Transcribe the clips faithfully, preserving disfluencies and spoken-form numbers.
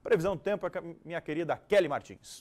Previsão do tempo é com a minha querida Kelly Martins.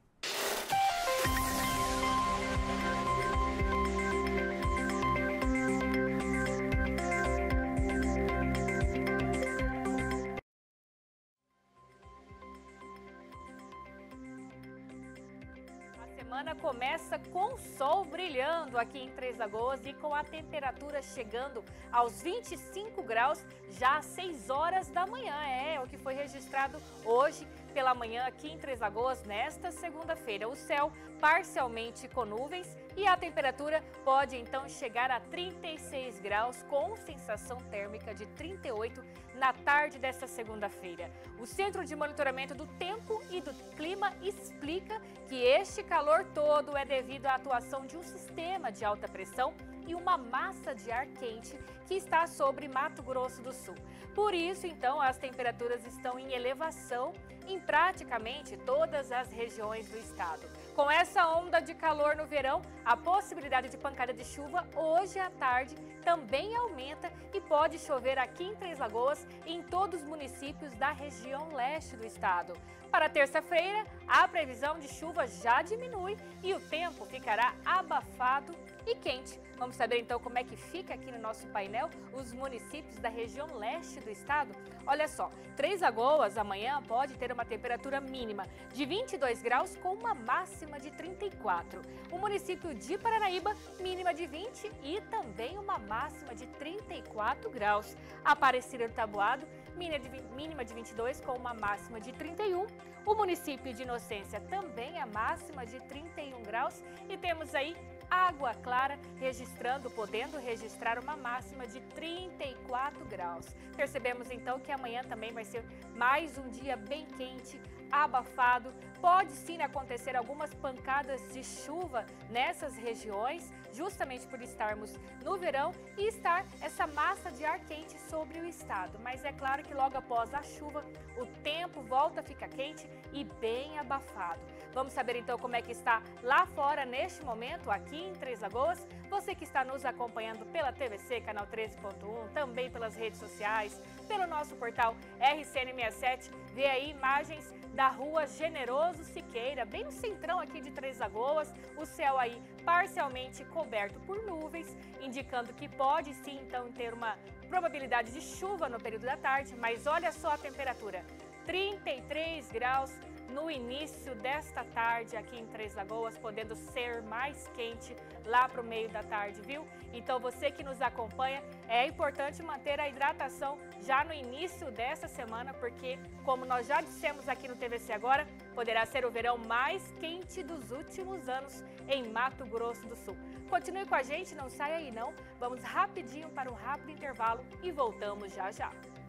A semana começa com o sol brilhando aqui em Três Lagoas e com a temperatura chegando aos vinte e cinco graus já às seis horas da manhã. É o que foi registrado hoje pela manhã aqui em Três Lagoas nesta segunda-feira. O céu parcialmente com nuvens e a temperatura pode então chegar a trinta e seis graus com sensação térmica de trinta e oito na tarde desta segunda-feira. O Centro de Monitoramento do Tempo e do Clima explica que este calor todo é devido à atuação de um sistema de alta pressão e uma massa de ar quente que está sobre Mato Grosso do Sul. Por isso, então, as temperaturas estão em elevação em praticamente todas as regiões do estado. Com essa onda de calor no verão, a possibilidade de pancada de chuva hoje à tarde também aumenta e pode chover aqui em Três Lagoas e em todos os municípios da região leste do estado. Para terça-feira, a previsão de chuva já diminui e o tempo ficará abafado e quente. Vamos saber então como é que fica aqui no nosso painel os municípios da região leste do estado? Olha só, Três Lagoas amanhã pode ter uma temperatura mínima de vinte e dois graus com uma máxima de trinta e quatro. O município de Paranaíba, mínima de vinte e também uma máxima de trinta e quatro graus. Aparecida do Taboado, mínima de vinte e dois com uma máxima de trinta e um. O município de Inocência também a máxima de trinta e um graus e temos aí Água Clara registrando, podendo registrar uma máxima de trinta e quatro graus. Percebemos então que amanhã também vai ser mais um dia bem quente, abafado. Pode sim acontecer algumas pancadas de chuva nessas regiões, justamente por estarmos no verão e estar essa massa de ar quente sobre o estado. Mas é claro que logo após a chuva, o tempo volta a ficar quente e bem abafado. Vamos saber então como é que está lá fora neste momento, aqui em Três Lagoas. Você que está nos acompanhando pela T V C, canal treze ponto um, também pelas redes sociais, pelo nosso portal R C N sessenta e sete, vê aí imagens da rua Generoso Siqueira, bem no centrão aqui de Três Lagoas, o céu aí parcialmente coberto por nuvens, indicando que pode sim então ter uma probabilidade de chuva no período da tarde, mas olha só a temperatura, trinta e três graus no início desta tarde aqui em Três Lagoas, podendo ser mais quente lá para o meio da tarde, viu? Então você que nos acompanha, é importante manter a hidratação já no início dessa semana, porque como nós já dissemos aqui no T V C Agora, poderá ser o verão mais quente dos últimos anos em Mato Grosso do Sul. Continue com a gente, não saia aí não, vamos rapidinho para um rápido intervalo e voltamos já já.